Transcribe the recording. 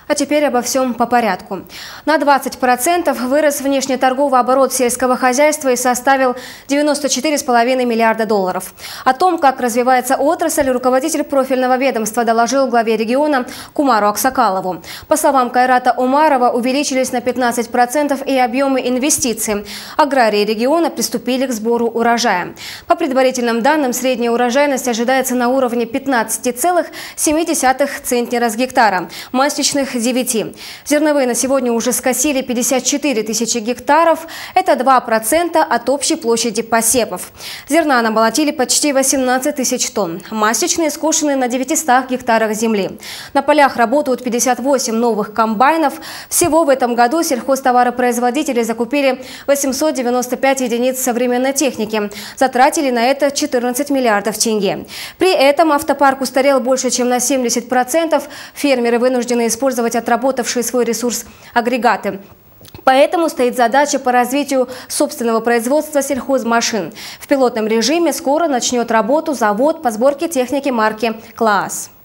А теперь обо всем по порядку. На 20% вырос внешнеторговый оборот сельского хозяйства и составил 94,5 миллиарда долларов. О том, как развивается отрасль, руководитель профильного ведомства доложил главе региона Кумару Аксакалову. По словам Кайрата Умарова, увеличились на 15% и объемы инвестиций. Аграрии региона приступили к сбору урожая. По предварительным данным, средняя урожайность ожидается на уровне 15,7 центнера с гектара. Масличных 9. Зерновые на сегодня уже скосили 54 тысячи гектаров. Это 2% от общей площади посевов. Зерна намолотили почти 18 тысяч тонн. Масличные скошены на 900 гектарах земли. На полях работают 58 новых комбайнов. Всего в этом году сельхозтоваропроизводители закупили 895 единиц современной техники. Затратили на это 14 миллиардов тенге. При этом автопарк устарел больше, чем на 70%. Фермеры вынуждены использовать отработавшие свой ресурс агрегаты. Поэтому стоит задача по развитию собственного производства сельхозмашин. В пилотном режиме скоро начнет работу завод по сборке техники марки «Класс».